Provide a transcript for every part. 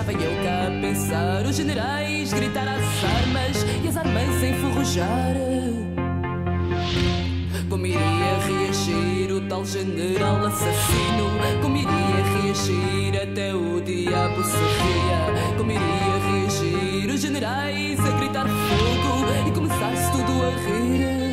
estava eu cá a pensar, os generais gritar às armas e as armas a enferrujar. Como iria reagir o tal general assassino? Como iria reagir até o diabo se ria? Como iria reagir os generais a gritar fogo e começasse tudo a rir?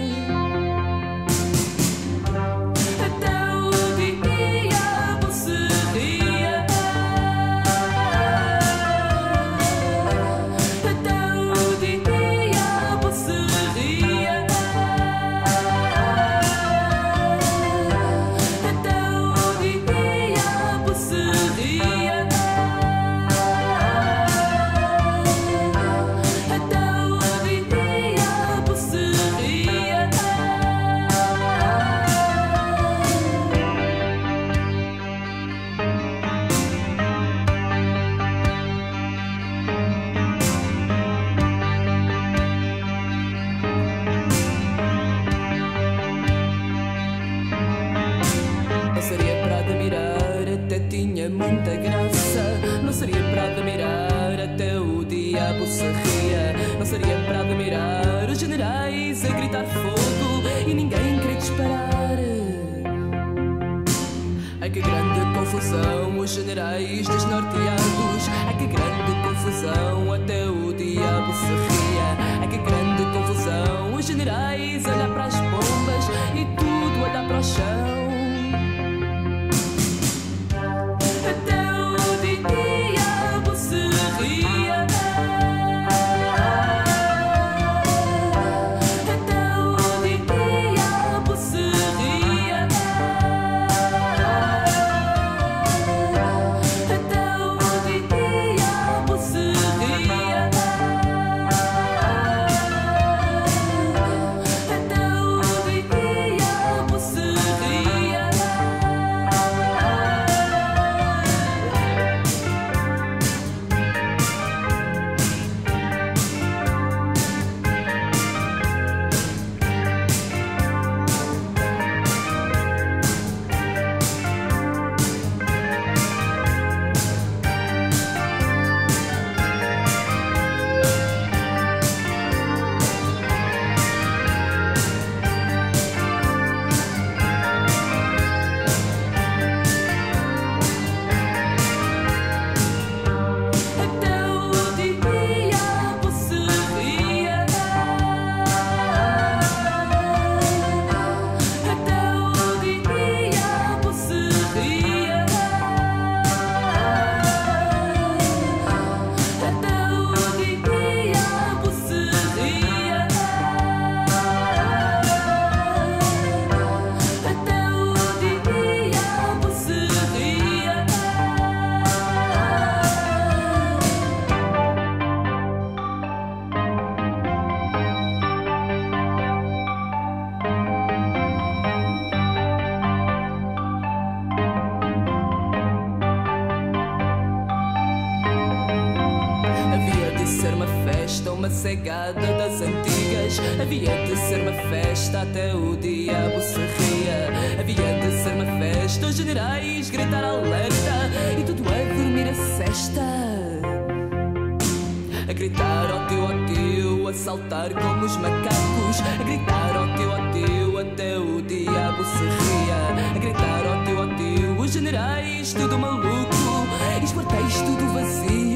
Muita graça, não seria para admirar até o diabo se ria. Não seria para admirar os generais a gritar fogo e ninguém querer disparar. Ai que grande confusão, os generais desnorteados. Ai que grande confusão, até o diabo se ria. Ai que grande confusão, os generais a olhar para as bombas e tudo a olhar para o chão. Cegada das antigas, havia de ser uma festa até o diabo se ria. Havia de ser uma festa, os generais gritar alerta e tudo a dormir a cesta. A gritar ó teu, a saltar como os macacos. A gritar ó teu, até o diabo se ria. A gritar ó teu, os generais tudo maluco e os quartéis tudo vazio.